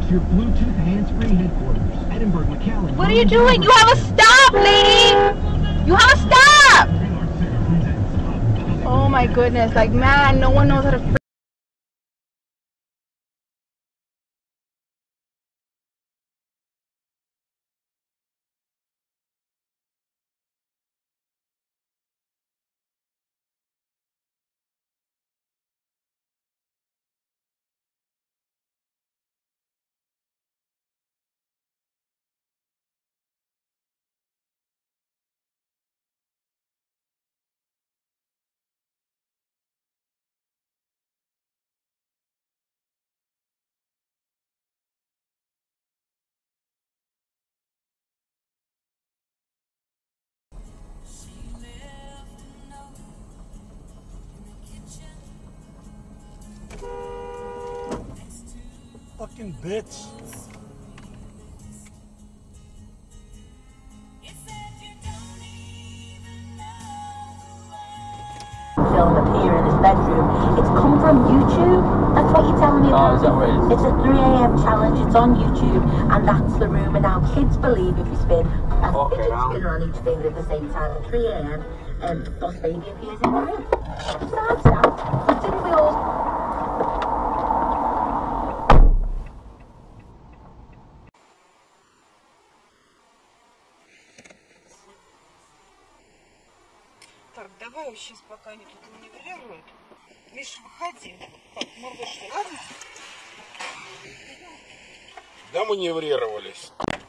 your Bluetooth hands-free headquarters. Edinburgh, McAllen. What are you doing? You have a stop, lady! You have a stop! Oh my goodness, like man, no one knows how to fucking bitch. Film appear in his bedroom. It's come from YouTube. That's what you're telling me about. Oh, is that what it is? It's a 3 a.m. challenge. It's on YouTube, and that's the room. And now kids believe if you spin a fidget spinner on each finger at the same time at 3 a.m., Boss Baby appears in the room. Sad stuff. But didn't we all? Так, давай сейчас, пока они тут маневрируют. Миш, выходи. Так, мордочки, ладно? Да, маневрировались.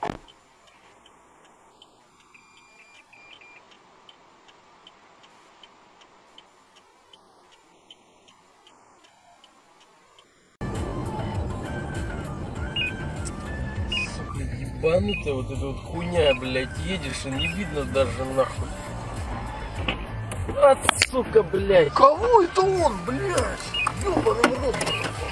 Сука, ебанутая вот эта вот хуйня, блядь, едешь и не видно даже нахуй. От, сука, блядь. Кого это он, блядь? Ёбаный в рот.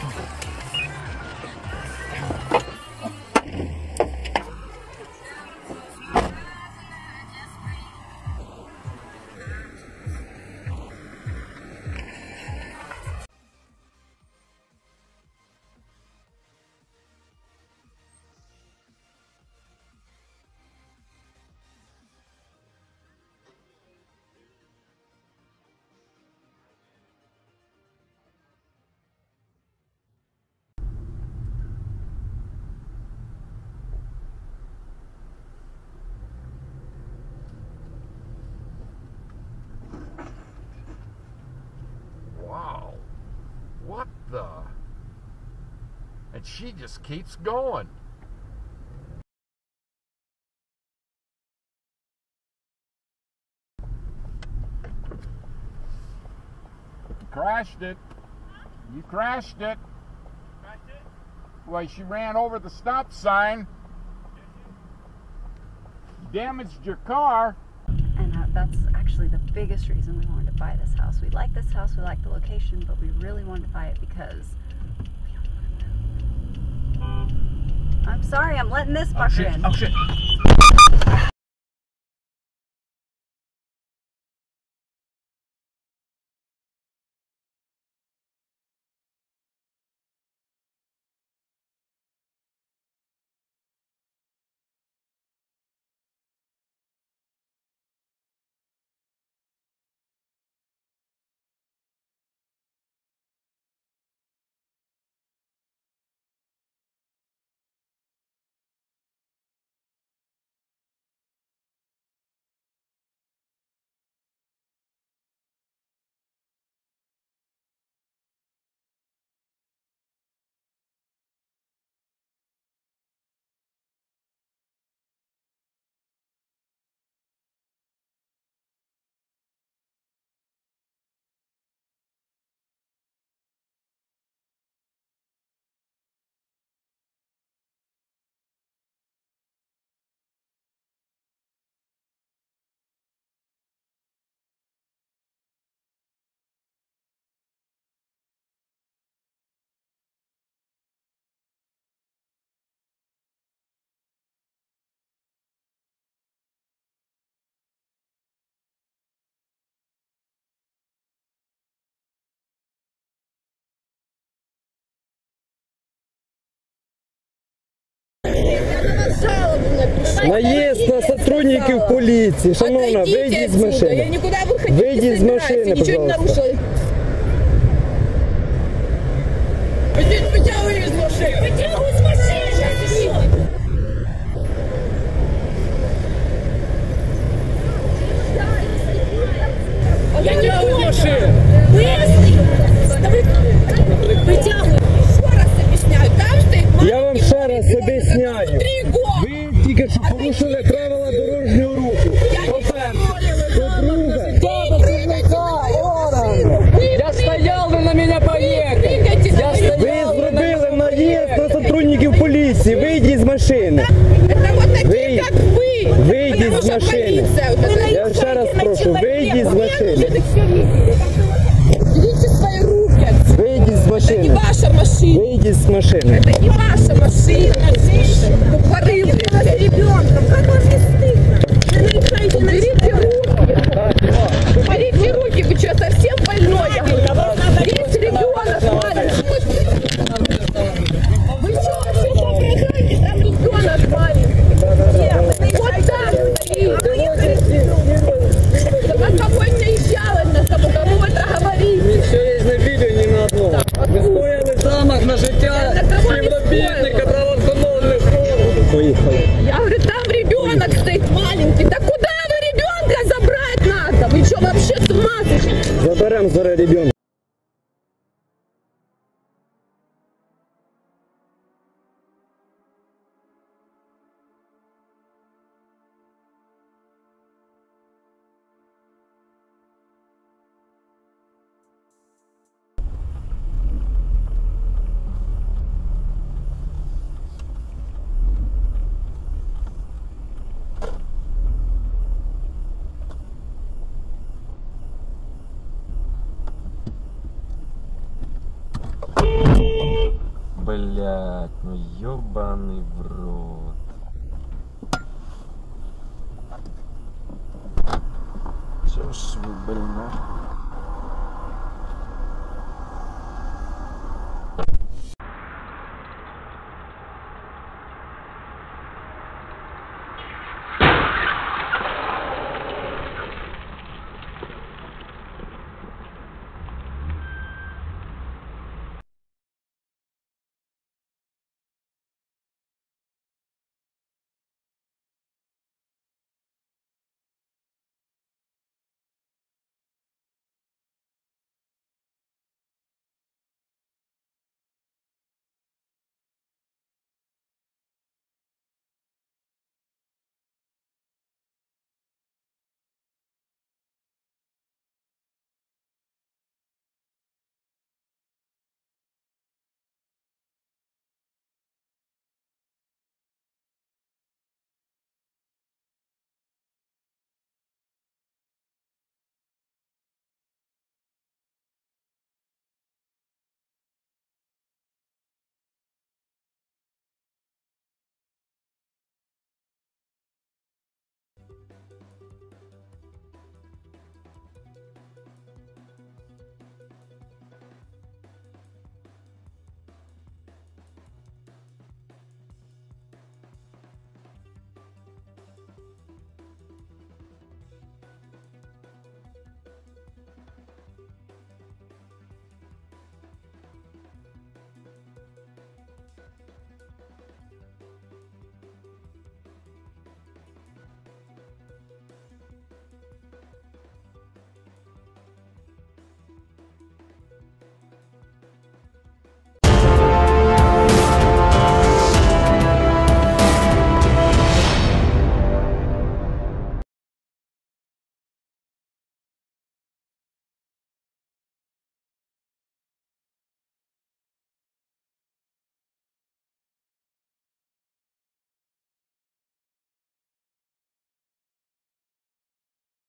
Wow. What the? And she just keeps going. Crashed it. You crashed it. Crashed it? Well, she ran over the stop sign. Damaged your car. And that's actually the biggest reason we wanted to buy this house. We like this house, we like the location, but we really wanted to buy it because we don't want to move. I'm sorry, I'm letting this fucker in. Oh shit. Наезд на сотрудников полиции. Шановна, выйди из машины. Я никуда выходить Выйди не из собираюсь, машины, я ничего не пожалуйста. нарушила. Вытягивай из машины! Вытягивай из машины! Я не могу из машины! Вытягивай! Еще раз объясняю, там стоит маленький... Я вам ще раз об'ясняю. 3 года! Ви тільки що порушили правила дорожнього руху. Я стоял, вы на меня поехали. Я стоял. Ви зробили наїзд на сотрудників поліції. Вийдіть з машини. Это вот такие, как вы! Вийдіть Потому з что машини. полиция вот эта. Я ще раз прошу, вийдіть з машини. Берите свои руки отсюда. Вийдіть з Это не машини. ваша машина. Вийдіть з машини. Это не ваша машина. Тупорылые. С ребенком. Как вам не стыдно? Вы наезжаете на Берите руки. Берите руки. Вы что, совсем больной? Есть ребенок маленький. Вы что, вообще проиграете? Там ребенок маленький. Вот так. Да вы кого не наезжала на кого это говорите? Все есть на видео, не на одном. Ви стояли замах на життя співробітника правоохоронних органів. Поїхали. Я говорю, там ребенок стоит маленький. Да куда вы ребенка забрать надо? Вы что, вообще с ума сошли? Заберемо зараз ребенка. Блять, ну ёбаный в рот.